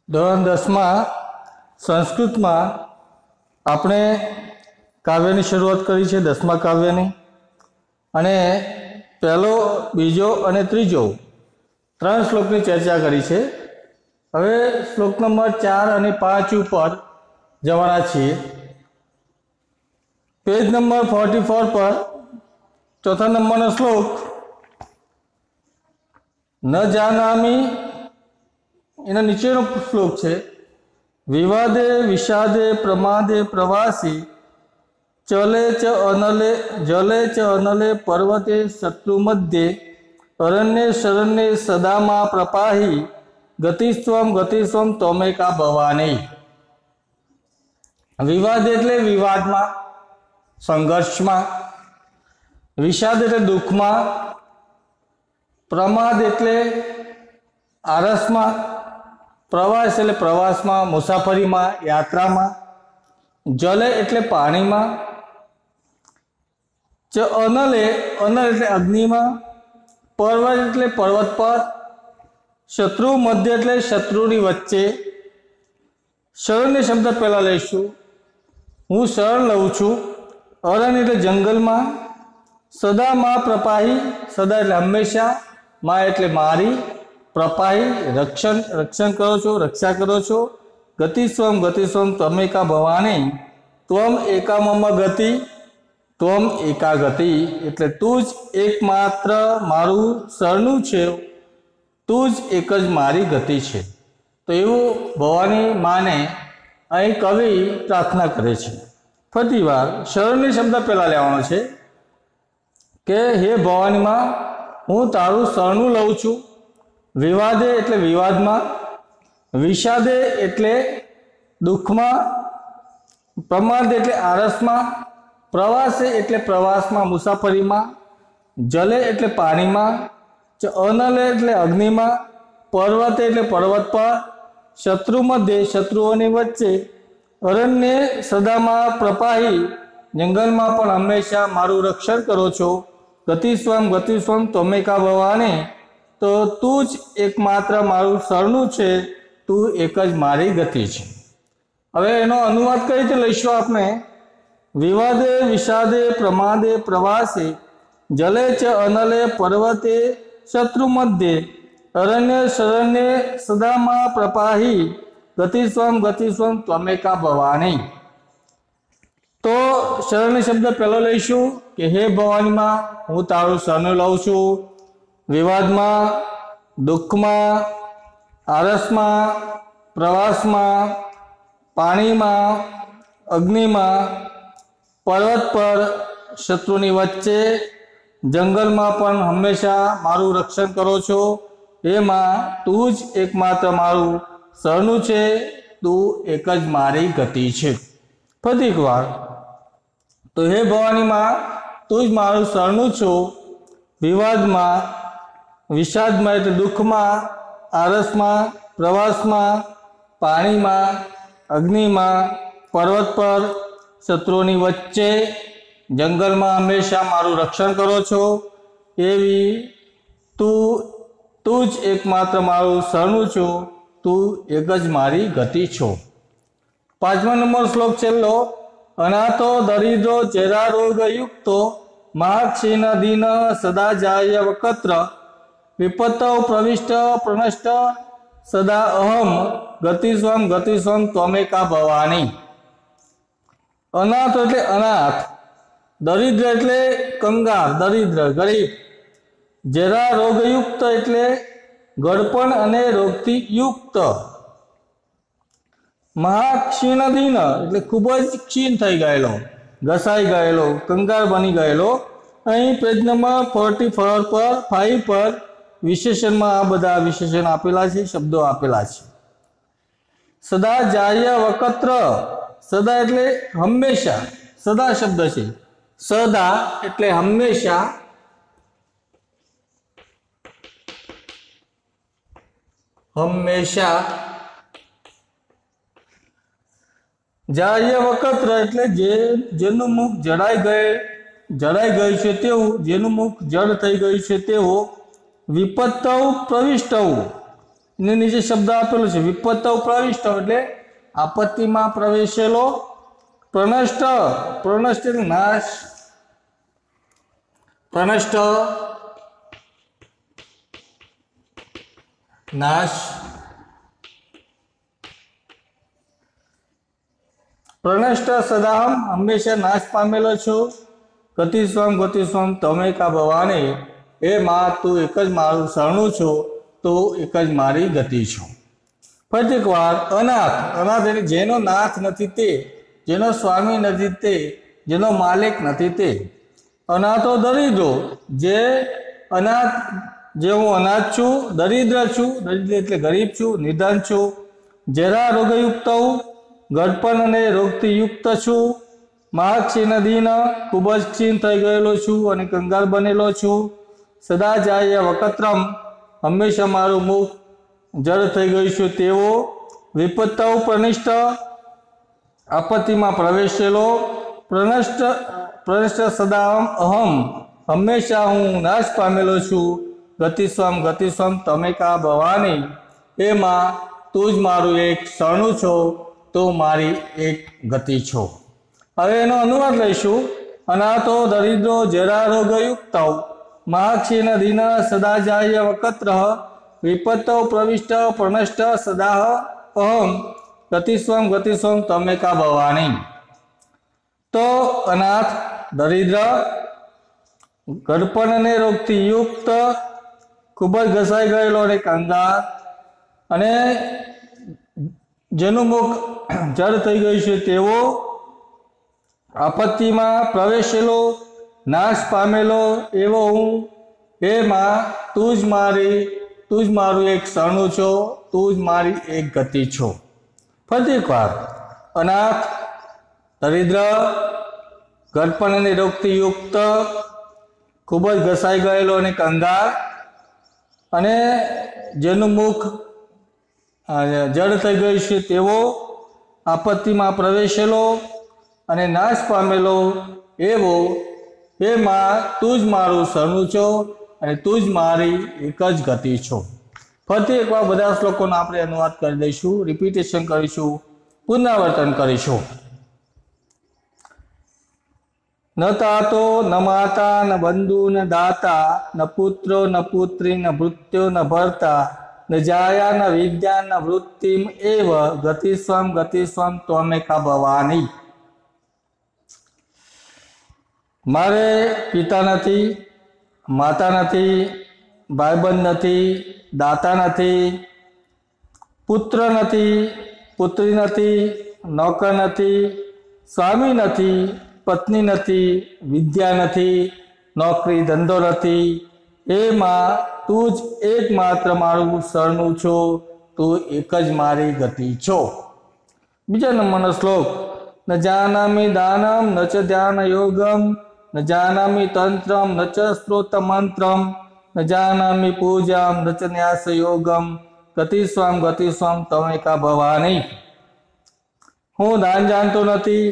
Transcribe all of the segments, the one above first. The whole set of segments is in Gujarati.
ધોરણ 10 માં સંસ્કૃતમાં આપણે કાવ્યની શરૂઆત કરી છે 10મા કાવ્યની અને પહેલો બીજો અને ત્રીજો 3 શ્લોકની ચર્ચા કરી છે। હવે શ્લોક નંબર 4 અને 5 ઉપર જવાના છીએ। પેજ નંબર 44 પર ચોથા નંબરનો શ્લોક ન જાનામી એના નીચેનો શ્લોક છે વિવાદે વિષાદે પ્રમાદે પ્રવાસી ચલે ચ અનલે જલે ચ અનલે પર્વતે શત્રુ મધ્યે અરण्ये શરण्ये સદામાં પ્રપાહી ગતિસ્વમ તમેકા ભવાની। વિવાદ એટલે વિવાદમાં સંઘર્ષમાં, વિષાદ એટલે દુઃખમાં, પ્રમાદ એટલે આરસમાં, પ્રવાસ એટલે પ્રવાસમાં મુસાફરીમાં યાત્રામાં, જલે એટલે પાણીમાં, ચ અનલે અનલ એટલે અગ્નિમાં, પર્વત એટલે પર્વત પર, શત્રુ મધ્ય એટલે શત્રુની વચ્ચે। શરણ્ય શબ્દ પહેલા લઈશું, હું શરણ લઉં છું। અરણ્ય એટલે જંગલમાં, સદા માં પ્રપાહી સદા એટલે હંમેશા, માં એટલે મારી, પ્રપાહી રક્ષણ કરો છો, રક્ષા કરો છો। ગતિસ્વમ તમેકા ભવાની ત્વમ એકા મમ ગતિ ત્વમ એકા ગતિ એટલે તું જ એકમાત્ર મારું શરણું છે, તું જ એક જ મારી ગતિ છે। તો એવું ભવાની માને અહીં કવિ પ્રાર્થના કરે છે। ફરી વાર શરણ્ય શબ્દ પહેલા લેવાનો છે કે હે ભવાની માં હું તારું શરણું લઉં છું। વિવાદે એટલે વિવાદમાં, વિષાદે એટલે દુઃખમાં, પ્રમાદ એટલે આરસમાં, પ્રવાસે એટલે પ્રવાસમાં મુસાફરીમાં, જલે એટલે પાણીમાં, અનલે એટલે અગ્નિમાં, પર્વતે એટલે પર્વત પર, શત્રુ મધ્યે શત્રુઓની વચ્ચે, અરણ્ય સદામાં પ્રપાહી જંગલમાં પણ હંમેશા મારું રક્ષણ કરો છો। ગતિસ્વમ તમેકા ભવાની તો તું જ એકમાત્ર મારું શરણું છે, તું એક જ મારી ગતિ છે। હવે એનો અનુવાદ કઈ રીતે લઈશું આપણે? વિવાદે વિષાદે પ્રમાદે પ્રવાસે જલે ચ અનલે પર્વતે શત્રુ મધ્યે અરण्य શરण्ये સદામાં પ્રપાહી ગતિસ્વમ ત્વમેકા ભવાની। તો શરણ્ય શબ્દ પહેલો લઈશું કે હે ભવાની માં હું તારું શરણું લઉં છું। વિવાદમાં, દુઃખમાં, આરસમાં, પ્રવાસમાં, પાણીમાં, અગ્નિમાં, પર્વત પર, શત્રુની વચ્ચે, જંગલમાં પણ હંમેશા મારું રક્ષણ કરો છો। એમાં તું જ એકમાત્ર મારું શરણું છે, તું એક જ મારી ગતિ છે। ફરી એકવાર તો હે ભવાની માં તું જ મારું શરણું છો। વિવાદમાં, વિષાદમાં એટલે દુઃખમાં, આરસમાં, પ્રવાસમાં, પાણીમાં, અગ્નિમાં, પર્વત પર, શત્રુઓની વચ્ચે, જંગલમાં હંમેશા મારું રક્ષણ કરો છો। એવી તું જ એકમાત્ર મારું શરણું છો, તું એક જ મારી ગતિ છો। 5મા નંબર શ્લોક છેલ્લો અનાથો દરિદ્રો ચેરા રોગ યુક્તો મહાક્ષીણ દીન સદા જાય વકત્ર વિપત્તૌ પ્રવિષ્ટ પ્રનષ્ટ સદા અહમ ગતિસ્વમ ત્વમેકા ભવાની। અનાથ એટલે અનાથ, દરિદ્ર એટલે કંગાર, દરિદ્ર ગરીબ, જરા રોગયુક્ત એટલે ગળપણ અને રોગથી યુક્ત, મહાક્ષીણ દીન એટલે ખૂબ જ ક્ષીણ થઈ ગયેલો, ઘસાઈ ગયેલો, કંગાર બની ગયેલો। અહીં પેજ નંબર 44 પર 5 પર વિશેષણમાં આ બધા વિશેષણ આપેલા છે, શબ્દો આપેલા છે। સદા જાય વકત્ર, સદા એટલે હંમેશા, સદા શબ્દ છે, સદા એટલે હંમેશા, હંમેશા, જાય વકત્ર એટલે જેનું મુખ જડાઈ ગયું છે તેવું, જેનું મુખ જડ થઈ ગયું છે તેવો, વિપત્તૌ પ્રવિષ્ટૌ એની નીચે શબ્દ આપેલો છે વિપત્તૌ પ્રવિષ્ટ એટલે આપત્તિમાં પ્રવેશેલો, પ્રનષ્ટ પ્રનષ્ટ એટલે નાશ, પ્રનષ્ટ નાશ, પ્રનષ્ટ સદાહમ હંમેશા નાશ પામેલો છું, ગતિસ્વમ તમેકા ભવાની એ માં તું એક જ મારું શરણું છું, તો એક જ મારી ગતિ છો. ફરી એક વાર અનાથ, અનાથ એટલે જેનો નાથ નથી તે, જેનો સ્વામી નથી તે, જેનો માલિક નથી તે. અનાથો દરિદ્રો, જે અનાથ, જે હું અનાથ છું, દરિદ્ર છું, દરિદ્ર એટલે ગરીબ છું, નિધન છું, જરા રોગયુક્ત હું, ગડપણ અને રોગથી યુક્ત છું, મહાક્ષીણ દીન ખૂબ જ ક્ષીણ થઈ ગયેલો છું અને કંગાળ બનેલો છું, સદા જાય વકત્રમ હંમેશા મારું મુખ જળ થઈ ગયું છું તેવો, વિપત્તાઓ પ્રનિષ્ઠ આપત્તિમાં પ્રવેશેલો, પ્રનષ્ટ સદા અહમ હંમેશા હું નાશ પામેલો છું, ગતિસ્વમ તમેકા ભવાની એમાં તું જ મારું એક શરણું છો, તો મારી એક ગતિ છો. હવે એનો અનુવાદ લઈશું. અનાથો દરિદ્રો જરા રોગયુક્ત મહાક્ષીણ દીન સદા જાય વકત્ર વિપત્તૌ પ્રવિષ્ટ પ્રનષ્ટ સદા અહમ ગતિસ્વમ તમેકા ભવાની. તો અનાથ, દરિદ્ર, ગડપણ અને રોગથી યુક્ત, ખૂબ જ ઘસાઈ ગયેલો અને કંગાળ, અને જેનું મુખ જળ થઈ ગયું છે તેવો, આપત્તિમાં પ્રવેશેલો, નાશ પામેલો એવો હું, એમાં તું જ મારું એક શરણું છો, તું જ મારી એક ગતિ છો. ફરી એક વાર અનાથ, દરિદ્ર, ગડપણ અને રોગથી યુક્ત, ખૂબ જ ઘસાઈ ગયેલો અને કંગાળ, અને જેનું મુખ જળ થઈ ગયું છે તેવો, આપત્તિમાં પ્રવેશેલો અને નાશ પામેલો એવો, એમાં તું જ મારું શરણું છો અને તું જ મારી એક જ ગતિ છો. ફરીથી એકવાર બધા શ્લોકોનો આપણે અનુવાદ કરી દઈશું, રિપીટેશન કરીશું, પુનરાવર્તન કરીશું. ન તાતો ન માતા ન બંધુ ન દાતા ન પુત્રો ન પુત્રી ન ભૃત્યો ન ભર્તા ન જાયા ન વિદ્યા ન વૃત્તિમ એવ ગતિસ્વમ ત્વમેકા ભવાની. મારે પિતા નથી, માતા નથી, ભાઈબંધ નથી, દાતા નથી, પુત્ર નથી, પુત્રી નથી, નોકર નથી, સ્વામી નથી, પત્ની નથી, વિદ્યા નથી, નોકરી ધંધો નથી, એમાં તું જ એકમાત્ર મારું શરણું છો, તું એક જ મારી ગતિ છો. બીજા નંબરનો શ્લોક. ન જાનામિ દાનમ ન ચ ધ્યાન યોગમ ન જાનામિ તંત્રમ ન ચ સ્ત્રોત મંત્રમ ન જાનામિ પૂજામ ન ચ ન્યાસ યોગમ ગતિસ્વમ તમેકા ભવાની. હું દાન જાણતો નથી,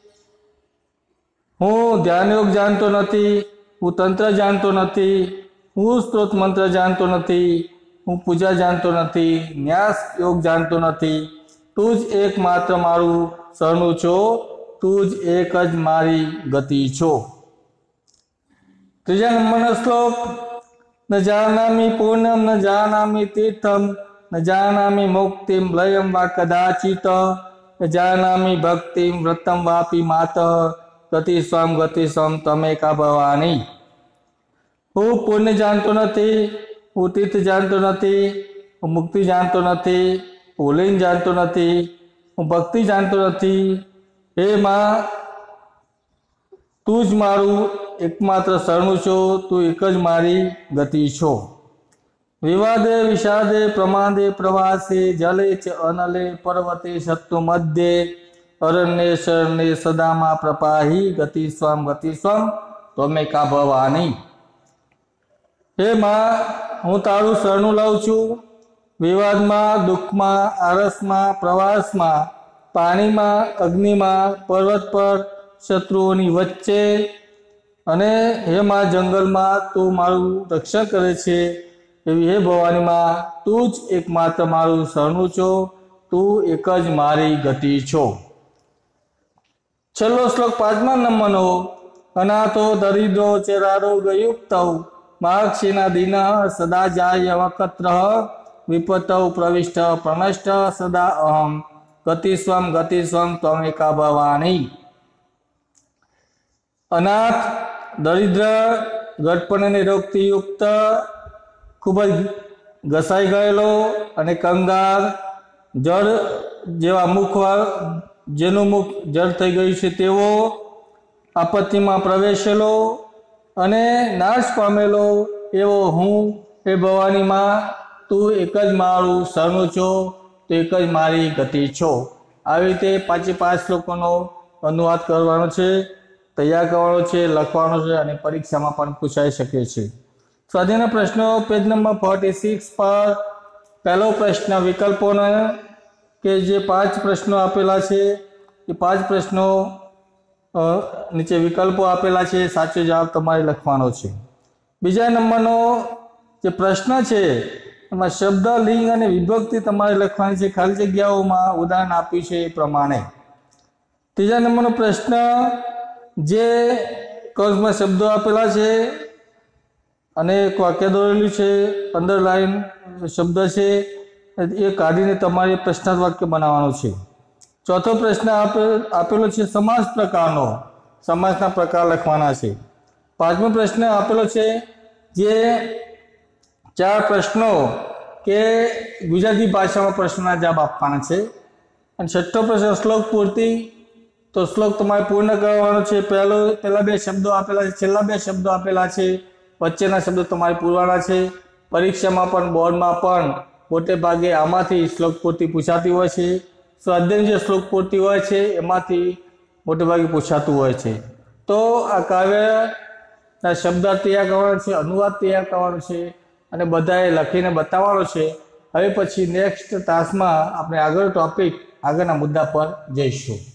હું ધ્યાન યોગ જાણતો નથી, હું તંત્ર જાણતો નથી, હું સ્ત્રોત મંત્ર જાણતો નથી, હું પૂજા જાણતો નથી, ન્યાસ યોગ જાણતો નથી, તું જ એકમાત્ર મારું શરણું છો, તું જ એક જ મારી ગતિ છો. ત્રીજા નંબરનો શ્લોક. ન જાનામિ પૂર્ણમ ન જાનામિ તીર્થમ ન જાનામિ મુક્તિમ લયમ વા કદાચિત ન જાનામિ ભક્તિમ વ્રતમ વાપી માતઃ ગતિસ્વમ તમેકા ભવાની. હું પુણ્ય જાણતો નથી, હું તીર્થ જાણતો નથી, હું મુક્તિ જાણતો નથી, હું લીન જાણતો નથી, હું ભક્તિ જાણતો નથી, એમાં તું જ મારું એકમાત્ર શરણું છો, તું એક જ મારી ગતિ છો. વિવાદે વિષાદે પ્રમાદે પ્રવાસે જલે ચ અનલે પર્વતે શત્રુ મધ્યે અરણ્ય શરણ્ય સદામાં પ્રપાહી ગતિસ્વમ ત્વમેકા ભવાની. એમાં હું તારું શરણું લઉં છું, વિવાદમાં, દુઃખમાં, આરસમાં, પ્રવાસમાં, પાણીમાં, અગ્નિમાં, પર્વત પર, શત્રુઓની વચ્ચે, અને એમાં જંગલમાં તું મારું રક્ષણ કરે છે, એવી હે ભવાની માં તું જ એકમાત્ર મારું શરણું છો, તું એક જ મારી ગતિ છો। છેલ્લો શ્લોક 5મા નંબરનો, અનાથો દરિદ્રો ચેરારોગયુક્તૌ માક્ષીના દિન સદા જાય વકત્ર વિપતૌ પ્રવિષ્ટ પ્રનષ્ટ સદા અહમ ગતિસ્વમ ત્વમેકા ભવાની। અનાથ, દરિદ્ર, ગટપણ અને રોગથી યુક્ત, ખૂબ જ ઘસાઈ ગયેલો અને કંગાળ, જળ જેવા જેનું મુખ જળ થઈ ગયું છે તેવો, આપત્તિમાં પ્રવેશેલો અને નાશ પામેલો એવો હું હે ભવાની માં તું એક જ મારું શરણું છો, તું એક જ મારી ગતિ છો। આવી રીતે 5 શ્લોકોનો અનુવાદ કરવાનો છે, તૈયાર કરવાનો છે, લખવાનો છે અને પરીક્ષામાં પણ પૂછાઈ શકે છે। સ્વાધ્યાયના પ્રશ્નો પેજ નંબર 46 પર પહેલો પ્રશ્ન વિકલ્પોનો કે જે 5 પ્રશ્નો આપેલા છે એ 5 પ્રશ્નો નીચે વિકલ્પો આપેલા છે, સાચો જવાબ તમારે લખવાનો છે। બીજા નંબરનો જે પ્રશ્ન છે એમાં શબ્દ, લિંગ અને વિભક્તિ તમારે લખવાની છે, ખાલી જગ્યાઓમાં ઉદાહરણ આપ્યું છે એ પ્રમાણે। ત્રીજા નંબરનો પ્રશ્ન, જે કૌંસમાં શબ્દો આપેલા છે અને એક વાક્ય દોરેલું છે, 15 લાઈન શબ્દ છે એ કાઢીને તમારે પ્રશ્નાર્થ વાક્ય બનાવવાનું છે। ચોથો પ્રશ્ન આપેલો છે સમાસ પ્રકારનો, સમાસના પ્રકાર લખવાના છે। 5મો પ્રશ્ન આપેલો છે જે 4 પ્રશ્નો કે ગુજરાતી ભાષામાં પ્રશ્નોના જવાબ આપવાના છે। અને 6થો પ્રશ્ન શ્લોક પૂર્તિ, તો શ્લોક તમારે પૂર્ણ કરવાનો છે। પહેલા 2 શબ્દો આપેલા છે, છેલ્લા 2 શબ્દો આપેલા છે, વચ્ચેના શબ્દો તમારે પૂરવાના છે। પરીક્ષામાં પણ બોર્ડમાં પણ મોટે ભાગે આમાંથી શ્લોક પૂર્તિ પૂછાતી હોય છે। સ્વાધ્યાયની જે શ્લોક પૂર્તિ હોય છે એમાંથી મોટે ભાગે પૂછાતું હોય છે। તો આ કાવ્યના શબ્દ તૈયાર કરવાનો છે, અનુવાદ તૈયાર કરવાનો છે અને બધાએ લખીને બતાવવાનો છે। હવે પછી નેક્સ્ટ તાસમાં આપણે આગળના મુદ્દા પર જઈશું।